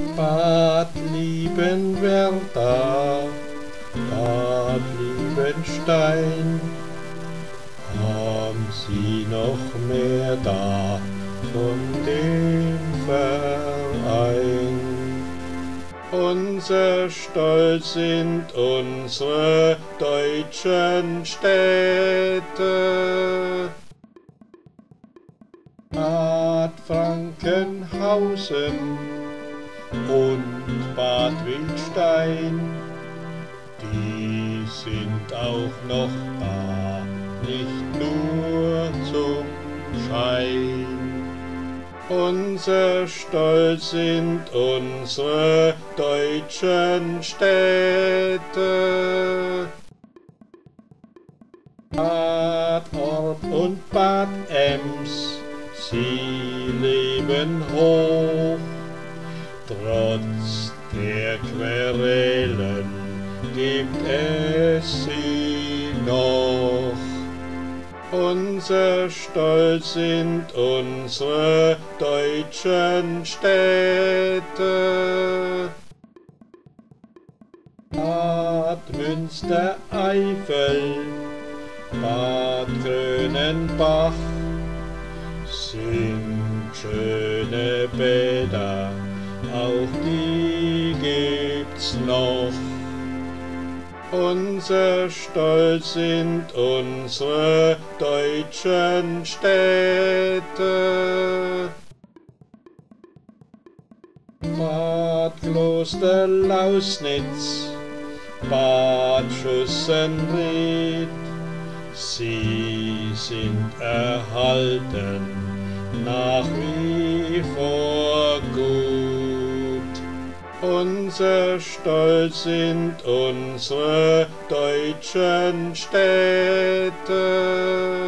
Bad Liebenwerda, Bad Liebenstein, haben Sie noch mehr da von dem Verein? Unser Stolz sind unsere deutschen Städte. Bad Frankenhausen und Bad Wildstein, die sind auch noch da, nicht nur zum Schein. Unser Stolz sind unsere deutschen Städte. Bad Orb und Bad Ems, sie leben hoch. Trotz der Querelen gibt es sie noch. Unser Stolz sind unsere deutschen Städte. Bad Münstereifel, Bad Grönenbach sind schöne Bäder, auch die gibt's noch. Unser Stolz sind unsere deutschen Städte. Bad Klosterlausnitz, Bad Schussenried, sie sind erhalten, nach wie vor gut. Unser Stolz sind unsere deutschen Städte.